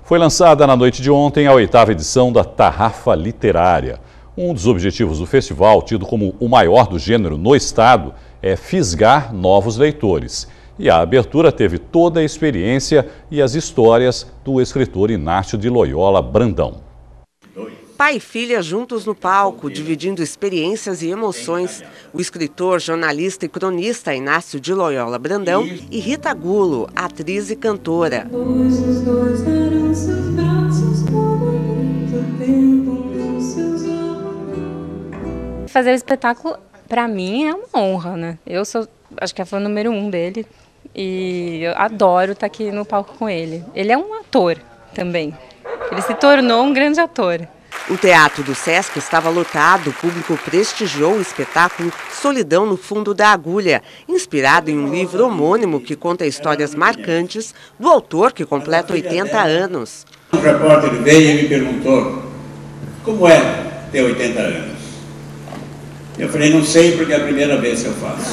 Foi lançada na noite de ontem a 8ª edição da Tarrafa Literária. Um dos objetivos do festival, tido como o maior do gênero no estado, é fisgar novos leitores. E a abertura teve toda a experiência e as histórias do escritor Inácio de Loyola Brandão. Pai e filha juntos no palco, dividindo experiências e emoções. O escritor, jornalista e cronista Inácio de Loyola Brandão e Rita Gulo, atriz e cantora. Fazer o espetáculo, para mim, é uma honra, né? Eu acho que é fã número 1 dele e eu adoro estar aqui no palco com ele. Ele é um ator também. Ele se tornou um grande ator. O Teatro do Sesc estava lotado, o público prestigiou o espetáculo Solidão no Fundo da Agulha, inspirado em um livro homônimo que conta histórias marcantes do autor que completa 80 anos. Um repórter veio e me perguntou como é ter 80 anos. Eu falei, não sei porque é a primeira vez que eu faço.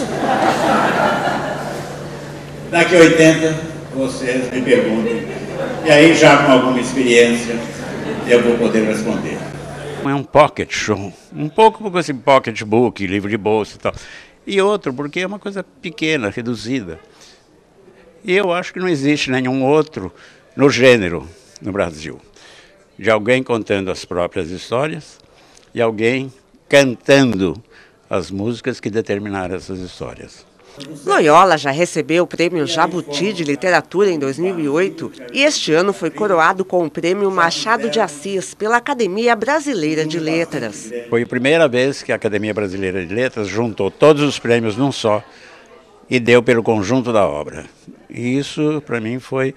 Daqui a 80, vocês me perguntem. E aí, já com alguma experiência, eu vou poder responder. É um pocket show, um pouco como esse pocket book, livro de bolsa e tal. E outro, porque é uma coisa pequena, reduzida. E eu acho que não existe nenhum outro no gênero no Brasil. De alguém contando as próprias histórias e alguém cantando as músicas que determinaram essas histórias. Loyola já recebeu o Prêmio Jabuti de Literatura em 2008 e este ano foi coroado com o Prêmio Machado de Assis pela Academia Brasileira de Letras. Foi a primeira vez que a Academia Brasileira de Letras juntou todos os prêmios num só e deu pelo conjunto da obra. E isso, para mim, foi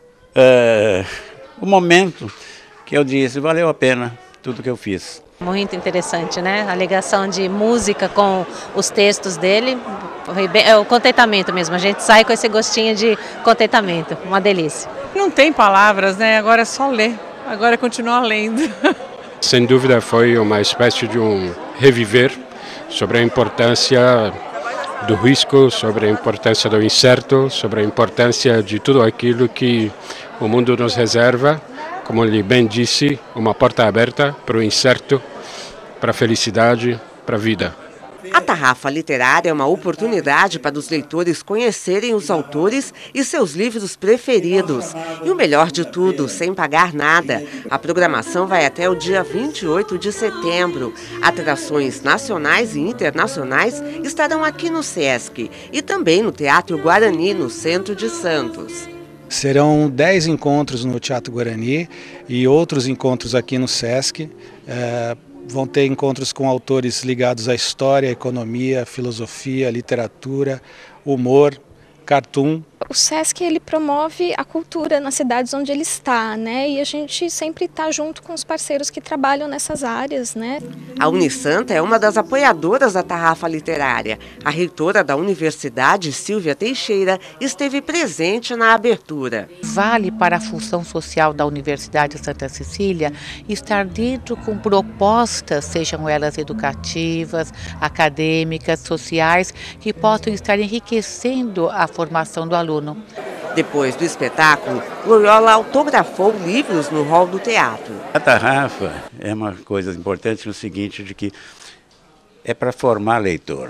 o momento que eu disse, valeu a pena tudo que eu fiz. Muito interessante, né? A ligação de música com os textos dele, é o contentamento mesmo. A gente sai com esse gostinho de contentamento, uma delícia. Não tem palavras, né? Agora é só ler, agora é continuar lendo. Sem dúvida foi uma espécie de um reviver sobre a importância do risco, sobre a importância do incerto, sobre a importância de tudo aquilo que o mundo nos reserva. Como ele bem disse, uma porta aberta para o incerto, para a felicidade, para a vida. A Tarrafa Literária é uma oportunidade para os leitores conhecerem os autores e seus livros preferidos. E o melhor de tudo, sem pagar nada. A programação vai até o dia 28 de setembro. Atrações nacionais e internacionais estarão aqui no Sesc e também no Teatro Guarani, no centro de Santos. Serão 10 encontros no Teatro Guarani e outros encontros aqui no Sesc. Vão ter encontros com autores ligados à história, à economia, filosofia, literatura, humor, cartoon. O Sesc ele promove a cultura nas cidades onde ele está, né? E a gente sempre está junto com os parceiros que trabalham nessas áreas, né? A Unisanta é uma das apoiadoras da Tarrafa Literária. A reitora da universidade, Silvia Teixeira, esteve presente na abertura. Vale para a função social da Universidade Santa Cecília estar dentro com propostas, sejam elas educativas, acadêmicas, sociais, que possam estar enriquecendo a formação do aluno. Depois do espetáculo, Loyola autografou livros no hall do teatro. A Tarrafa é uma coisa importante no seguinte, de que é para formar leitor,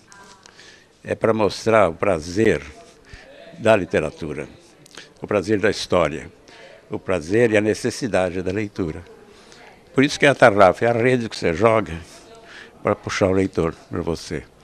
é para mostrar o prazer da literatura, o prazer da história, o prazer e a necessidade da leitura. Por isso que a Tarrafa é a rede que você joga para puxar o leitor para você.